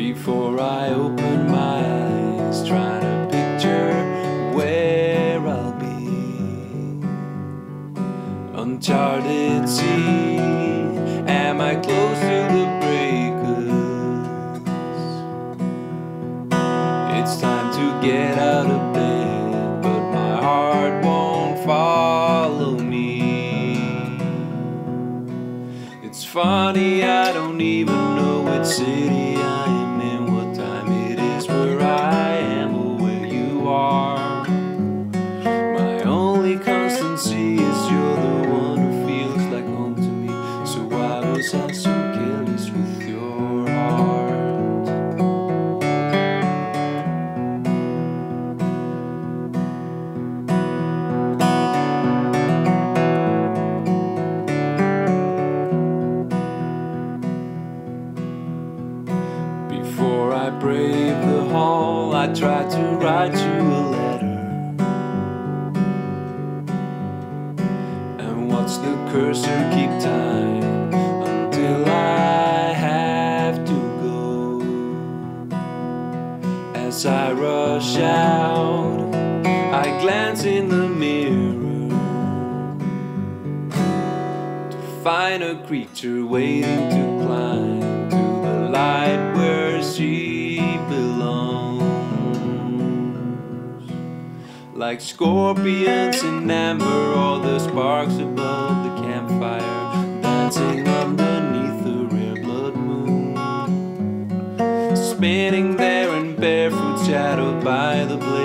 Before I open my eyes, trying to picture where I'll be. Uncharted sea, am I close to the breakers? It's time to get out of bed, but my heart won't follow me. It's funny, I don't even know which city I am in, what time it is, where I am or where you are. My only constancy is you're the one who feels like home to me. So why was I so careless with your heart? Before I brave the hall, I tried to write you a letter. And watch the cursor keep time until I have to go. As I rush out, I glance in the mirror to find a creature waiting to climb to the light where she belongs. Like scorpions in amber, all the sparks above the campfire, dancing underneath the rare blood moon, spinning there in barefoot, shadowed by the blaze.